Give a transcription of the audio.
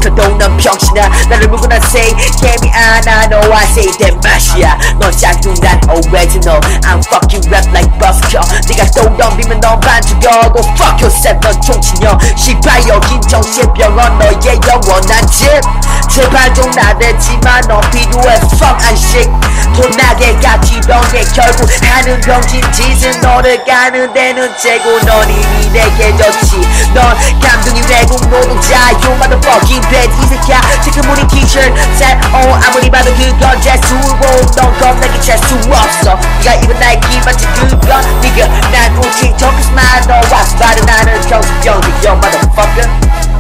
커도 넌 병신아 나를 물고 난 say 개미 안아 너와 say that 맛이야 넌 짝퉁 난 original I'm fucking rap like buzzkill 네가 또 덤비면 넌 반죽여 Go fuck yourself 넌 총친형 시발 여긴 정신병원 너의 영원한 집 제발 좀 나대지만 넌 필요해 fuck 안식 돈나게 가치병에 결국 하는 병신 짓은 너를 가는 데는 재고 넌 이미 내게 졌지 넌 감동이 외국 노동자 You motherfucking bad 이 새끼야 지금 우리 티셔츠 살 아무리 봐도 그건 재수고 넌 겁나게 재수 없어 네가 입은 나이키 마치 그건 네가 난 우치 토크스만 너와 다른 나는 정신병이 Yo motherfucker